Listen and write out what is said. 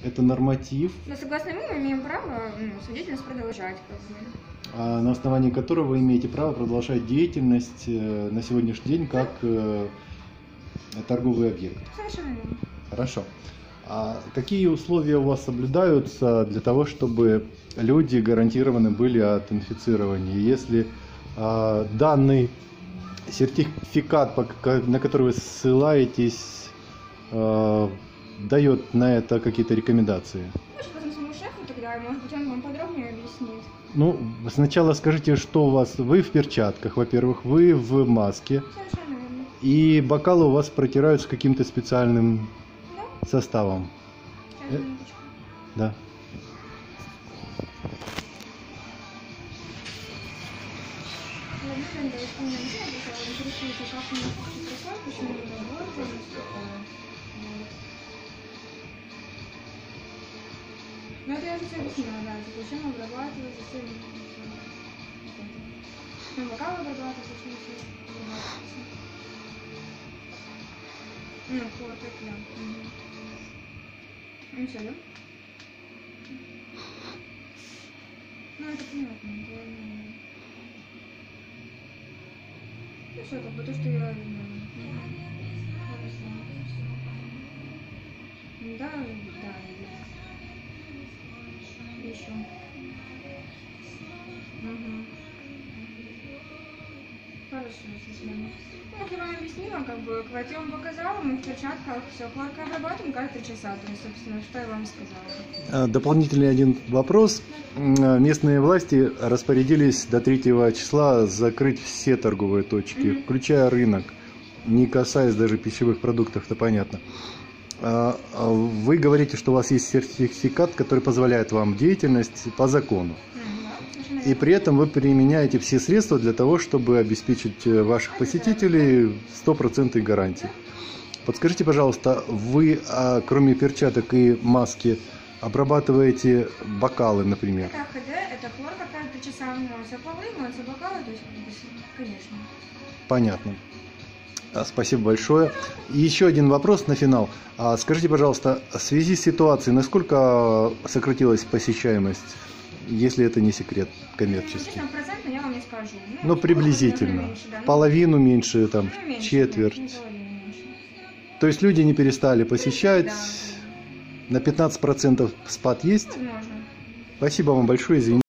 это норматив, Но согласно ему мы имеем право свою продолжать. на основании которого вы имеете право продолжать деятельность на сегодняшний день как торговый объект. Совершенно верно. Хорошо. А какие условия у вас соблюдаются для того, чтобы люди гарантированы были от инфицирования? Если данный сертификат, на который вы ссылаетесь, дает на это какие-то рекомендации? Может, потом своему шефу тогда, может быть, он вам подробнее объяснит. Ну, сначала скажите, что у вас. Вы в перчатках, во-первых, вы в маске, Совершенно верно. и бокалы у вас протираются каким-то специальным Да? составом. Сейчас, минуточку. Да. Лабиринт, да, исполняем дело, потому что интересуется, как у нас происходит, почему мы работаем, Ну, это я уже все объяснила, да, зачем обрабатывать, зачем... Ну, бокалы обрабатывать, зачем все обрабатываться. Ну, хлоркой, да. Ну, все, да? Ну, это понятно, Ну, все, как бы то, что я... Да, да, еще. Хорошо, Светлана. Ну, как я вам объяснила, как бы, я вам показала, мы в перчатках все хлоркой обрабатываем каждые 3 часа, то есть, собственно, что я вам сказала. Дополнительный один вопрос. Местные власти распорядились до 3 числа закрыть все торговые точки, включая рынок, не касаясь даже пищевых продуктов, это понятно. Вы говорите, что у вас есть сертификат, который позволяет вам деятельность по закону. И при этом вы применяете все средства для того, чтобы обеспечить ваших посетителей 100% гарантии. Подскажите, пожалуйста, вы, кроме перчаток и маски, обрабатываете бокалы, например? Это АХД, это хлорка, каждые 3 часа моются полы, моются бокалы, то есть, конечно. Понятно. Спасибо большое. И еще один вопрос на финал. Скажите, пожалуйста, в связи с ситуацией, насколько сократилась посещаемость, если это не секрет коммерческий? Честно, процентно я вам не скажу. Ну, приблизительно. Меньше, да. Половину меньше, там, Меньше, четверть. нет, не половину меньше. То есть люди не перестали посещать. Да. На 15% спад есть? Возможно. Спасибо вам большое. Извините.